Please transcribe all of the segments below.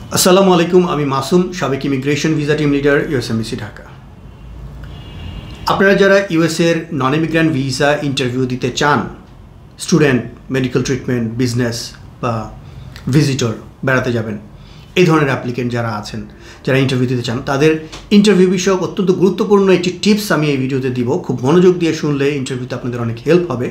আসসালামু আলাইকুম, আমি মাসুম, সাবেক immigration visa team leader, US embassy Dhaka. আপনারা যারা ইউএসের নন ইমিগ্রান্ট ভিসা ইন্টারভিউ দিতে চান, স্টুডেন্ট, মেডিকেল ট্রিটমেন্ট, বিজনেস বা ভিজিটর, বেড়াতে যাবেন, এই ধরনের অ্যাপ্লিকেন্ট যারা আছেন, যারা ইন্টারভিউ দিতে চান, তাদের ইন্টারভিউ বিষয়ক অত্যন্ত গুরুত্বপূর্ণ একটি টিপস আমি এই ভিডিওতে দিব। খুব মনোযোগ দিয়ে শুনলে ইন্টারভিউতে আপনাদের অনেক হেল্প হবে।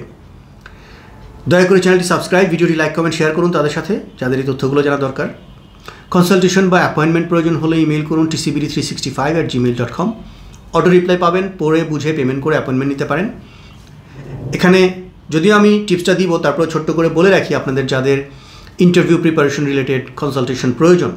দয়া করে চ্যানেলটি সাবস্ক্রাইব, ভিডিওটি লাইক, কমেন্ট, শেয়ার করুন তাদের সাথে যাদের এই তথ্যগুলো জানা দরকার। কনসালটেশন বা অ্যাপয়েন্টমেন্ট প্রয়োজন হলে ইমেল করুন tcbd365@gmail.com। অটো রিপ্লাই পাবেন, পড়ে বুঝে পেমেন্ট করে অ্যাপয়েন্টমেন্ট নিতে পারেন। এখানে যদিও আমি টিপসটা দিব, তারপর ছোট্ট করে বলে রাখি, আপনাদের যাদের ইন্টারভিউ প্রিপারেশন রিলেটেড কনসালটেশন প্রয়োজন,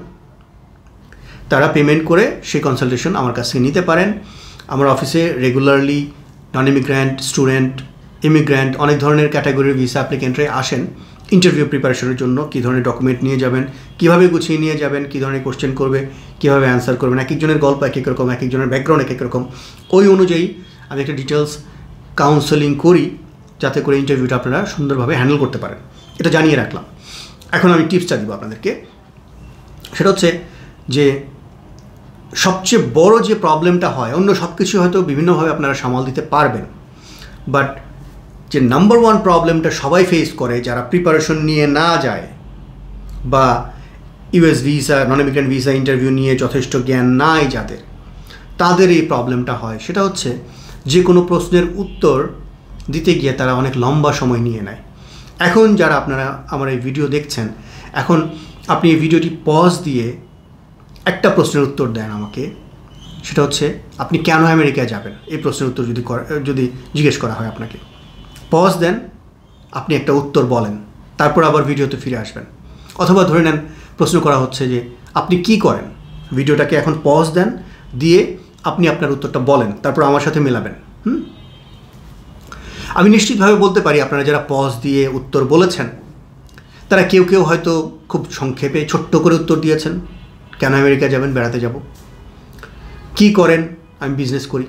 তারা পেমেন্ট করে সেই কনসালটেশন আমার কাছ থেকে নিতে পারেন। আমার অফিসে regularly non immigrant, student, immigrant, অনেক ধরনের ক্যাটাগরির ভিসা অ্যাপ্লিকেন্টরাই আসেন ইন্টারভিউ প্রিপারেশনের জন্য। কী ধরনের ডকুমেন্ট নিয়ে যাবেন, কীভাবে গুছিয়ে নিয়ে যাবেন, কী ধরনের কোশ্চেন করবে, কীভাবে অ্যান্সার করবেন, এক একজনের গল্প এক এক রকম, এক একজনের ব্যাকগ্রাউন্ড এক এক রকম। ওই অনুযায়ী আমি একটা ডিটেলস কাউন্সেলিং করি, যাতে করে ইন্টারভিউটা আপনারা সুন্দরভাবে হ্যান্ডেল করতে পারেন। এটা জানিয়ে রাখলাম। এখন আমি টিপসটা দিব আপনাদেরকে। সেটা হচ্ছে যে সবচেয়ে বড় যে প্রবলেমটা হয়, অন্য সব কিছু হয়তো বিভিন্নভাবে আপনারা সামাল দিতে পারবেন, বাট যে নাম্বার ওয়ান প্রবলেমটা সবাই ফেস করে যারা প্রিপারেশন নিয়ে না যায় বা US visa, non immigrant visa interview নিয়ে যথেষ্ট জ্ঞান নাই যাদের, তাদের এই প্রবলেমটা হয়। সেটা হচ্ছে যে কোনো প্রশ্নের উত্তর দিতে গিয়ে তারা অনেক লম্বা সময় নিয়ে নেয়। এখন যারা আপনারা আমার এই ভিডিও দেখছেন, এখন আপনি এই ভিডিওটি পজ দিয়ে একটা প্রশ্নের উত্তর দেন আমাকে। সেটা হচ্ছে আপনি কেন আমেরিকায় যাবেন, এই প্রশ্নের উত্তর যদি জিজ্ঞেস করা হয় আপনাকে, পজ দেন, আপনি একটা উত্তর বলেন, তারপর আবার ভিডিওতে ফিরে আসবেন। অথবা ধরে নেন প্রশ্ন করা হচ্ছে যে আপনি কি করেন, ভিডিওটাকে এখন পজ দেন, দিয়ে আপনি আপনার উত্তরটা বলেন, তারপর আমার সাথে মেলাবেন। আমি নিশ্চিতভাবে বলতে পারি আপনারা যারা পজ দিয়ে উত্তর বলেছেন, তারা কেউ কেউ হয়তো খুব সংক্ষেপে ছোট্ট করে উত্তর দিয়েছেন। কেন আমেরিকা যাবেন, বেড়াতে যাব। কি করেন, আমি বিজনেস করি,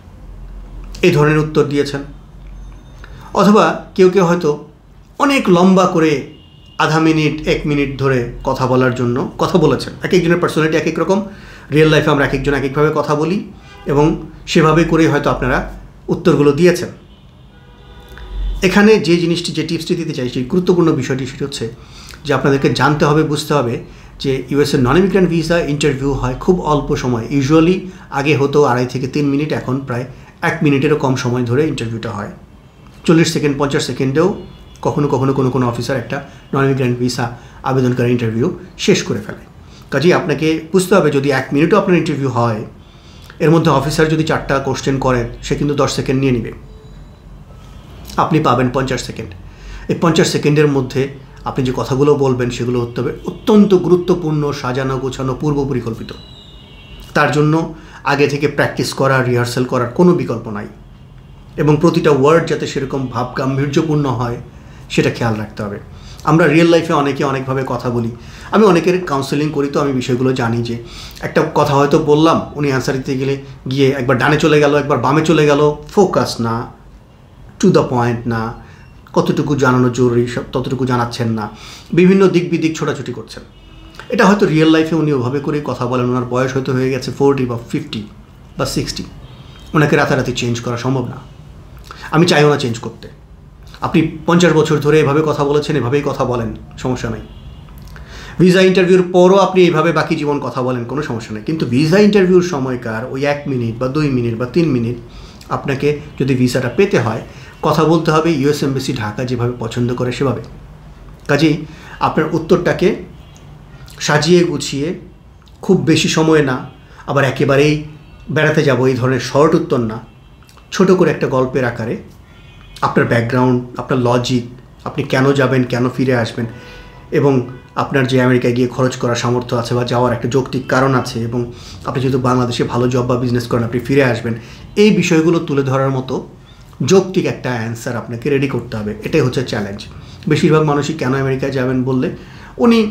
এই ধরনের উত্তর দিয়েছেন। অথবা কেউ কেউ হয়তো অনেক লম্বা করে আধা মিনিট, 1 মিনিট ধরে কথা বলার জন্য কথা বলেছেন। এক একজনের পার্সোনালিটি এক এক রকম, রিয়েল লাইফে আমরা এক একজন এক একভাবে কথা বলি, এবং সেভাবে করে হয়তো আপনারা উত্তরগুলো দিয়েছেন। এখানে যে জিনিসটি, যে টিপসটি দিতে চাই, সেই গুরুত্বপূর্ণ বিষয়টি সেটি হচ্ছে যে আপনাদেরকে জানতে হবে, বুঝতে হবে যে ইউএসের নন ইমিগ্রেন্ট ভিসা ইন্টারভিউ হয় খুব অল্প সময়। ইউজুয়ালি আগে হতো 2.5 থেকে 3 মিনিট, এখন প্রায় 1 মিনিটেরও কম সময় ধরে ইন্টারভিউটা হয়। 40 সেকেন্ড, 50 সেকেন্ডেও কখনো কখনো কোনো অফিসার একটা নন ইমিগ্রেন্ট ভিসা আবেদনকারী ইন্টারভিউ শেষ করে ফেলে। কাজেই আপনাকে বুঝতে হবে, যদি 1 মিনিটও আপনার ইন্টারভিউ হয়, এর মধ্যে অফিসার যদি 4টা কোশ্চেন করেন, সে কিন্তু 10 সেকেন্ড নিয়ে নেবে। আপনি পাবেন 50 সেকেন্ড। এই 50 সেকেন্ডের মধ্যে আপনি যে কথাগুলো বলবেন সেগুলো হতে হবে অত্যন্ত গুরুত্বপূর্ণ, সাজানো গোছানো, পূর্ব পরিকল্পিত। তার জন্য আগে থেকে প্র্যাকটিস করা, রিহার্সাল করার কোনো বিকল্প নাই, এবং প্রতিটা ওয়ার্ড যাতে সেরকম ভাব গাম্ভীর্যপূর্ণ হয় সেটা খেয়াল রাখতে হবে। আমরা রিয়েল লাইফে অনেকে অনেকভাবে কথা বলি। আমি অনেকের কাউন্সেলিং করি, তো আমি বিষয়গুলো জানি যে একটা কথা হয়তো বললাম, উনি অ্যান্সার দিতে গিয়ে একবার ডানে চলে গেল, একবার বামে চলে গেল, ফোকাস না, টু দ্য পয়েন্ট না, কতটুকু জানানো জরুরি ততটুকু জানাচ্ছেন না, বিভিন্ন দিক বিদিক ছোটাছুটি করছেন। এটা হয়তো রিয়েল লাইফে উনি ওভাবে করেই কথা বলেন, ওনার বয়স হয়তো হয়ে গেছে 40 বা 50 বা 60। ওনাকে রাতারাতি চেঞ্জ করা সম্ভব না, আমি চাইও না চেঞ্জ করতে। আপনি 50 বছর ধরে এভাবে কথা বলেছেন, এভাবেই কথা বলেন, সমস্যা নাই। ভিসা ইন্টারভিউর পরও আপনি এইভাবে বাকি জীবন কথা বলেন, কোনো সমস্যা নেই। কিন্তু ভিসা ইন্টারভিউর সময়কার ওই 1 মিনিট বা 2 মিনিট বা 3 মিনিট আপনাকে যদি ভিসাটা পেতে হয়, কথা বলতে হবে ইউএস এমবাসি ঢাকা যেভাবে পছন্দ করে সেভাবে। কাজেই আপনার উত্তরটাকে সাজিয়ে গুছিয়ে, খুব বেশি সময় না, আবার একেবারেই বেড়াতে যাব এই ধরনের শর্ট উত্তর না, ছোট করে একটা গল্পের আকারে আপনার ব্যাকগ্রাউন্ড, আপনার লজিক, আপনি কেন যাবেন, কেন ফিরে আসবেন, এবং আপনার যে আমেরিকায় গিয়ে খরচ করার সামর্থ্য আছে বা যাওয়ার একটা যৌক্তিক কারণ আছে, এবং আপনি যেহেতু বাংলাদেশে ভালো জব বা বিজনেস করেন, আপনি ফিরে আসবেন, এই বিষয়গুলো তুলে ধরার মতো যৌক্তিক একটা অ্যান্সার আপনাকে রেডি করতে হবে। এটাই হচ্ছে চ্যালেঞ্জ। বেশিরভাগ মানুষই কেন আমেরিকায় যাবেন বললে, উনি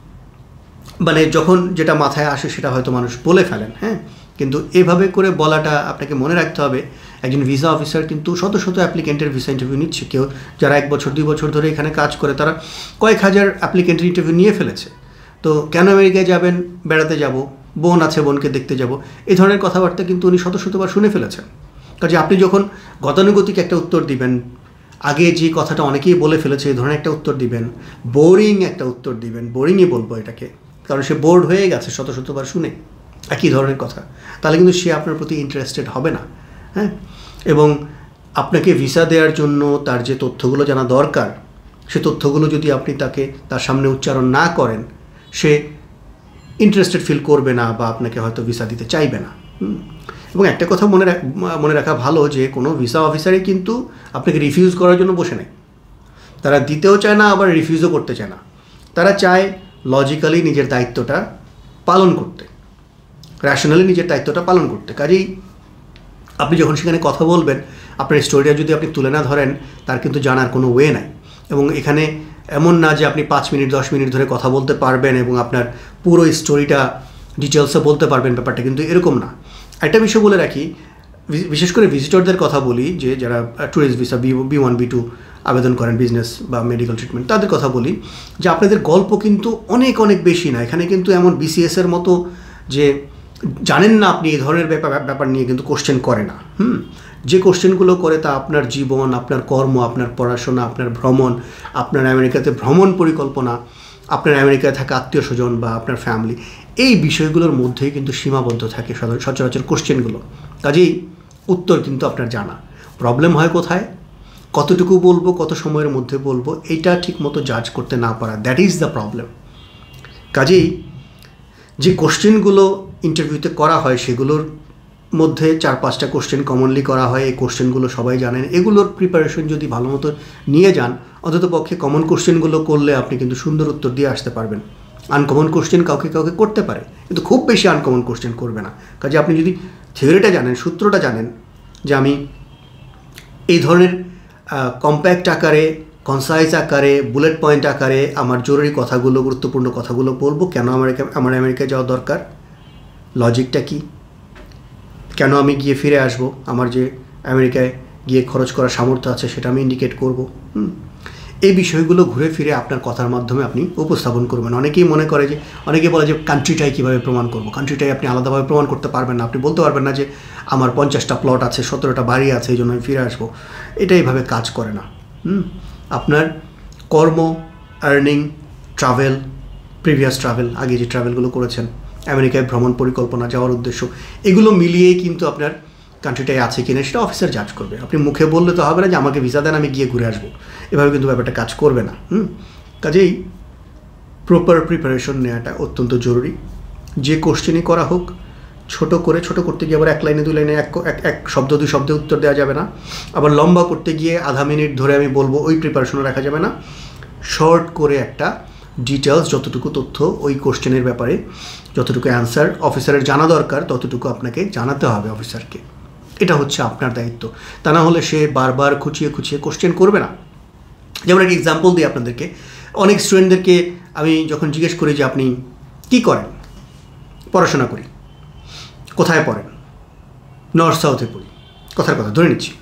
মানে যখন যেটা মাথায় আসে সেটা হয়তো মানুষ বলে ফেলেন, হ্যাঁ। কিন্তু এভাবে করে বলাটা আপনাকে মনে রাখতে হবে, একজন ভিসা অফিসার কিন্তু শত শত অ্যাপ্লিকেন্টের ভিসা ইন্টারভিউ নিচ্ছে। কেউ যারা 1 বছর 2 বছর ধরে এখানে কাজ করে, তারা কয়েক হাজার অ্যাপ্লিকেন্টের ইন্টারভিউ নিয়ে ফেলেছে। তো কেন আমেরিকায় যাবেন, বেড়াতে যাব, বোন আছে বোনকে দেখতে যাব, এই ধরনের কথাবার্তা কিন্তু উনি শত শতবার শুনে ফেলেছেন। কাজে আপনি যখন গতানুগতিক একটা উত্তর দিবেন, আগে যে কথাটা অনেকেই বলে ফেলেছে এই ধরনের একটা উত্তর দিবেন, বোরিং একটা উত্তর দিবেন, বোরিংই বলবো এটাকে, কারণ সে বোর্ড হয়ে গেছে শত শতবার শুনে একই ধরনের কথা, তাহলে কিন্তু সে আপনার প্রতি ইন্টারেস্টেড হবে না। হ্যাঁ, এবং আপনাকে ভিসা দেওয়ার জন্য তার যে তথ্যগুলো জানা দরকার, সে তথ্যগুলো যদি আপনি তার সামনে উচ্চারণ না করেন, সে ইন্টারেস্টেড ফিল করবে না বা আপনাকে হয়তো ভিসা দিতে চাইবে না। এবং একটা কথা মনে রাখা ভালো যে কোনো ভিসা অফিসারই কিন্তু আপনাকে রিফিউজ করার জন্য বসে নেয়। তারা দিতেও চায় না, আবার রিফিউজও করতে চায় না। তারা চায় লজিক্যালি নিজের দায়িত্বটা পালন করতে, র্যাশনালি নিজের দায়িত্বটা পালন করতে। কাজেই আপনি যখন সেখানে কথা বলবেন, আপনার স্টোরিটা যদি আপনি তুলে না ধরেন, তার কিন্তু জানার কোনো ওয়ে নাই। এবং এখানে এমন না যে আপনি 5 মিনিট 10 মিনিট ধরে কথা বলতে পারবেন এবং আপনার পুরো স্টোরিটা ডিটেলসে বলতে পারবেন, ব্যাপারটা কিন্তু এরকম না। একটা বিষয় বলে রাখি, বিশেষ করে ভিজিটরদের কথা বলি, যে যারা ট্যুরিস্ট ভিসা B1 B2 আবেদন করেন, বিজনেস বা মেডিকেল ট্রিটমেন্ট, তাদের কথা বলি যে আপনাদের গল্প কিন্তু অনেক অনেক বেশি না। এখানে কিন্তু এমন BCS-এর মতো যে জানেন না আপনি এই ধরনের ব্যাপার নিয়ে কিন্তু কোশ্চেন করে না। যে কোশ্চেনগুলো করে তা আপনার জীবন, আপনার কর্ম, আপনার পড়াশোনা, আপনার ভ্রমণ, আপনার আমেরিকাতে ভ্রমণ পরিকল্পনা, আপনার আমেরিকায় থাকা আত্মীয় স্বজন বা আপনার ফ্যামিলি, এই বিষয়গুলোর মধ্যেই কিন্তু সীমাবদ্ধ থাকে সচরাচর কোশ্চেনগুলো। কাজেই উত্তর কিন্তু আপনার জানা। প্রবলেম হয় কোথায়, কতটুকু বলবো, কত সময়ের মধ্যে বলবো, এইটা ঠিকমতো জাজ করতে না পারা, দ্যাট ইজ দ্য প্রবলেম। কাজেই যে কোশ্চেনগুলো ইন্টারভিউতে করা হয় সেগুলোর মধ্যে 4-5টা কোশ্চেন কমনলি করা হয়। এই কোশ্চেনগুলো সবাই জানেন। এগুলোর প্রিপারেশন যদি ভালো মতো নিয়ে যান, অন্তত পক্ষে কমন কোশ্চেনগুলো করলে আপনি কিন্তু সুন্দর উত্তর দিয়ে আসতে পারবেন। আনকমন কোশ্চেন কাউকে করতে পারে, কিন্তু খুব বেশি আনকমন কোশ্চেন করবে না। কাজে আপনি যদি থিওরিটা জানেন, সূত্রটা জানেন যে আমি এই ধরনের কম্প্যাক্ট আকারে, কনসাইজ আকারে, বুলেট পয়েন্ট আকারে আমার জরুরি কথাগুলো, গুরুত্বপূর্ণ কথাগুলো বলবো, কেন আমার আমেরিকায় যাওয়া দরকার, লজিকটা কি, কেন আমি গিয়ে ফিরে আসবো, আমার যে আমেরিকায় গিয়ে খরচ করার সামর্থ্য আছে সেটা আমি ইন্ডিকেট করব। এই বিষয়গুলো ঘুরে ফিরে আপনার কথার মাধ্যমে আপনি উপস্থাপন করবেন। অনেকেই বলে যে কান্ট্রিটাই কীভাবে প্রমাণ করবো। কান্ট্রিটাই আপনি আলাদাভাবে প্রমাণ করতে পারবেন না। আপনি বলতে পারবেন না যে আমার 50টা প্লট আছে, 17টা বাড়ি আছে, এই জন্য আমি ফিরে আসবো। এটা এইভাবে কাজ করে না। আপনার কর্ম, আর্নিং, ট্রাভেল, প্রিভিয়াস ট্রাভেল, আগে যে ট্রাভেলগুলো করেছেন, আমেরিকায় ভ্রমণ পরিকল্পনা, যাওয়ার উদ্দেশ্য, এগুলো মিলিয়েই কিন্তু আপনার কান্ট্রিটাই আছে কিনা সেটা অফিসার জাজ করবে। আপনি মুখে বললে তো হবে না যে আমাকে ভিসা দেন, আমি গিয়ে ঘুরে আসবো, এভাবে কিন্তু ব্যাপারটা কাজ করবে না। কাজেই প্রপার প্রিপারেশন নেওয়াটা অত্যন্ত জরুরি। যে কোশ্চেনই করা হোক, ছোট করতে গিয়ে আবার 1 লাইনে 2 লাইনে এক শব্দ 2 শব্দে উত্তর দেওয়া যাবে না। আবার লম্বা করতে গিয়ে আধা মিনিট ধরে আমি বলবো, ওই প্রিপারেশনও রাখা যাবে না। শর্ট করে একটা ডিটেলস, যতটুকু তথ্য ওই কোশ্চেনের ব্যাপারে, যতটুকু অ্যান্সার অফিসারের জানা দরকার, ততটুকু আপনাকে জানাতে হবে অফিসারকে। এটা হচ্ছে আপনার দায়িত্ব। তা না হলে সে বারবার খুঁচিয়ে কোশ্চেন করবে না। যেমন একটা এক্সাম্পল দিই আপনাদেরকে। অনেক স্টুডেন্টদেরকে আমি যখন জিজ্ঞেস করি যে আপনি কী করেন, পড়াশোনা করি। কোথায় পড়েন? নর্থ সাউথে পড়ি। কথার কথা ধরে নিচ্ছি।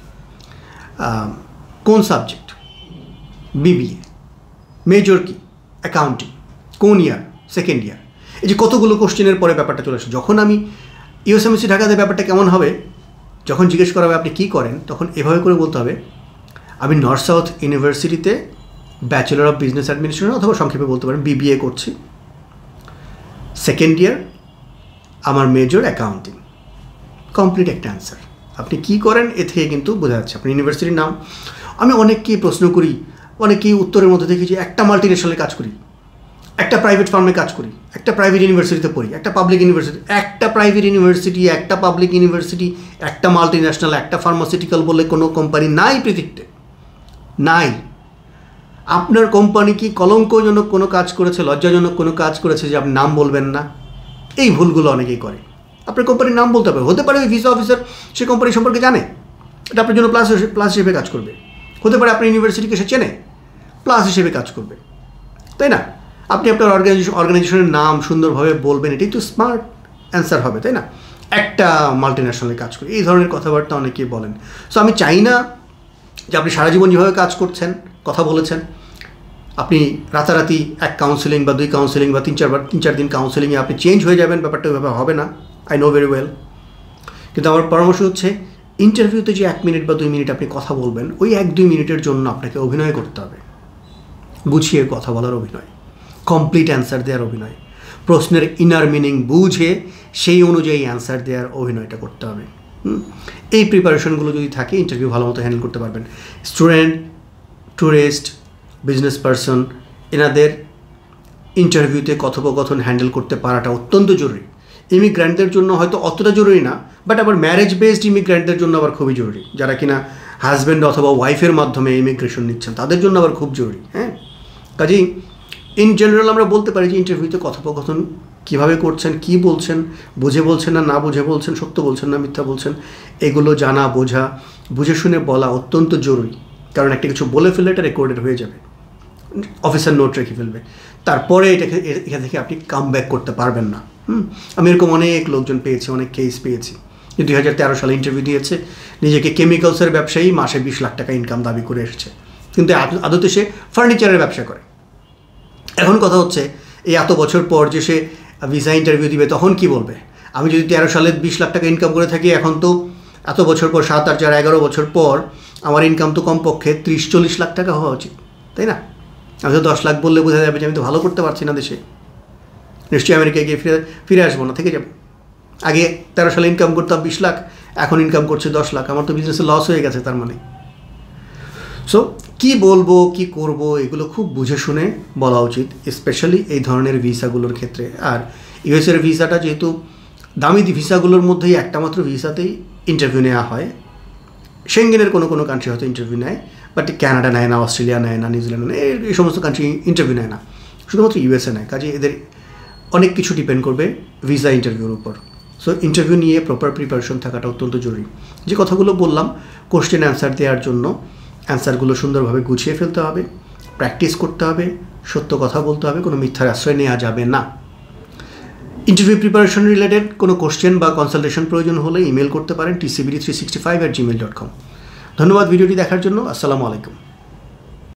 কোন সাবজেক্ট? BBA। মেজর কি? অ্যাকাউন্টিং। কোন ইয়ার? Second year. এই যে কতগুলো কোশ্চেনের পরে ব্যাপারটা চলে আসে। যখন আমি USMC ঢাকাতে ব্যাপারটা কেমন হবে, যখন জিজ্ঞেস করা হবে আপনি কী করেন, তখন এভাবে করে বলতে হবে আমি নর্থ সাউথ ইউনিভার্সিটিতে ব্যাচেলর অফ বিজনেস অ্যাডমিনিস্ট্রেশন অথবা সংক্ষেপে বলতে পারেন BBA করছি, সেকেন্ড ইয়ার, আমার মেজর অ্যাকাউন্টিং। কমপ্লিট একটা অ্যান্সার। আপনি কী করেন এ থেকে কিন্তু বোঝা যাচ্ছে আপনার ইউনিভার্সিটির নাম। আমি অনেককেই প্রশ্ন করি, অনেকেই উত্তরের মধ্যে দেখি যে একটা মাল্টিনেশনালে কাজ করি, একটা প্রাইভেট ফার্মে কাজ করি, একটা প্রাইভেট ইউনিভার্সিটিতে পড়ি, একটা পাবলিক ইউনিভার্সিটি, একটা প্রাইভেট ইউনিভার্সিটি, একটা পাবলিক ইউনিভার্সিটি, একটা মাল্টিন্যাশনাল, একটা ফার্মাসিউটিক্যাল বলে কোনো কোম্পানি নাই পৃথিবীতে, নাই। আপনার কোম্পানি কি কলঙ্কজনক কোনো কাজ করেছে, লজ্জাজনক কোনো কাজ করেছে যে আপনি নাম বলবেন না? এই ভুলগুলো অনেকেই করে। আপনার কোম্পানির নাম বলতে হবে। হতে পারে ওই ভিসা অফিসার সে কোম্পানি সম্পর্কে জানে, এটা আপনার জন্য প্লাস হিসেবে কাজ করবে। হতে পারে আপনার ইউনিভার্সিটিকে সে চেনে, প্লাস হিসেবে কাজ করবে, তাই না? আপনি আপনার অর্গানাইজেশনের নাম সুন্দরভাবে বলবেন, এটাই তো স্মার্ট অ্যান্সার হবে, তাই না? একটা মাল্টিন্যাশনালে কাজ করি, এই ধরনের কথাবার্তা অনেকেই বলেন। সো আমি চাই না যে আপনি সারা জীবন যেভাবে কাজ করছেন, কথা বলেছেন, আপনি রাতারাতি এক কাউন্সেলিং বা 2 কাউন্সেলিং বা 3-4 দিন কাউন্সেলিংয়ে আপনি চেঞ্জ হয়ে যাবেন, ব্যাপারটা ওইভাবে হবে না, আই নো ভেরি ওয়েল। কিন্তু আমার পরামর্শ হচ্ছে ইন্টারভিউতে যে 1 মিনিট বা 2 মিনিট আপনি কথা বলবেন, ওই 1-2 মিনিটের জন্য আপনাকে অভিনয় করতে হবে, গুছিয়ে কথা বলার অভিনয়, কমপ্লিট অ্যান্সার দেওয়ার অভিনয়, প্রশ্নের ইনার মিনিং বুঝে সেই অনুযায়ী অ্যান্সার দেওয়ার অভিনয়টা করতে হবে। এই প্রিপারেশনগুলো যদি থাকে ইন্টারভিউ ভালো মতো হ্যান্ডেল করতে পারবেন। স্টুডেন্ট, ট্যুরিস্ট, বিজনেস পারসন, এনাদের ইন্টারভিউতে কথোপকথন হ্যান্ডেল করতে পারাটা অত্যন্ত জরুরি। ইমিগ্র্যান্টদের জন্য হয়তো অতটা জরুরি না, বাট আবার ম্যারেজ বেসড ইমিগ্র্যান্টদের জন্য আবার খুবই জরুরি, যারা কিনা হাজব্যান্ড অথবা ওয়াইফের মাধ্যমে ইমিগ্রেশন নিচ্ছেন তাদের জন্য আবার খুব জরুরি। হ্যাঁ, কাজেই ইন জেনারেল আমরা বলতে পারি যে ইন্টারভিউতে কথোপকথন কীভাবে করছেন, কী বলছেন, বুঝে বলছেন না বুঝে বলছেন, সত্য বলছেন না মিথ্যা বলছেন, এগুলো জানা বোঝা, বুঝে শুনে বলা অত্যন্ত জরুরি। কারণ একটা কিছু বলে ফেললে এটা রেকর্ডেড হয়ে যাবে, অফিসার নোট রেখে ফেলবে, তারপরে এখান থেকে আপনি কাম ব্যাক করতে পারবেন না। আমি এরকম অনেক লোকজন পেয়েছি, অনেক কেস পেয়েছি যে 2013 সালে ইন্টারভিউ দিয়েছে, নিজেকে কেমিক্যালসের ব্যবসায়ী, মাসে 20 লাখ টাকা ইনকাম দাবি করে এসেছে, কিন্তু আদতে সে ফার্নিচারের ব্যবসা করে। এখন কথা হচ্ছে এই এত বছর পর যে সে ভিসা ইন্টারভিউ দিবে তখন কি বলবে? আমি যদি 13 সালে 20 লাখ টাকা ইনকাম করে থাকি, এখন তো এত বছর পর 7, 8, 4, 11 বছর পর আমার ইনকাম তো কমপক্ষে 30-40 লাখ টাকা হওয়া উচিত, তাই না? আমি তো 10 লাখ বললে বোঝা যাবে যে আমি তো ভালো করতে পারছি না দেশে, নিশ্চয়ই আমেরিকায় গিয়ে ফিরে আসবো না, থেকে যাব। আগে 13 সালে ইনকাম করতাম 20 লাখ, এখন ইনকাম করছে 10 লাখ, আমার তো বিজনেসে লস হয়ে গেছে তার মানে। সো কী বলবো, কী করব, এগুলো খুব বুঝে শুনে বলা উচিত, স্পেশালি এই ধরনের ভিসাগুলোর ক্ষেত্রে। আর ইউএসের ভিসাটা যেহেতু দামি ভিসাগুলোর মধ্যেই একটা মাত্র ভিসাতেই ইন্টারভিউ নেওয়া হয়, সেঙ্গেনের কোনো কান্ট্রি হয়তো ইন্টারভিউ নেয়, বাট কানাডা নেয় না, অস্ট্রেলিয়া নেয় না, নিউজিল্যান্ড নেয়, এই সমস্ত কান্ট্রি ইন্টারভিউ নেয় না, শুধুমাত্র ইউএসএ নেয়। কাজে এদের অনেক কিছু ডিপেন্ড করবে ভিসা ইন্টারভিউর উপর। সো ইন্টারভিউ নিয়ে প্রপার প্রিপারেশন থাকাটা অত্যন্ত জরুরি। যে কথাগুলো বললাম, কোশ্চেন অ্যান্সার দেওয়ার জন্য অ্যান্সারগুলো সুন্দরভাবে গুছিয়ে ফেলতে হবে, প্র্যাকটিস করতে হবে, সত্য কথা বলতে হবে, কোনো মিথ্যার আশ্রয় নেওয়া যাবে না। ইন্টারভিউ প্রিপারেশন রিলেটেড কোনো কোশ্চেন বা কনসালটেশন প্রয়োজন হলে ইমেল করতে পারেন tcbd365@gmail.com। ধন্যবাদ ভিডিওটি দেখার জন্য। আসসালামু আলাইকুম।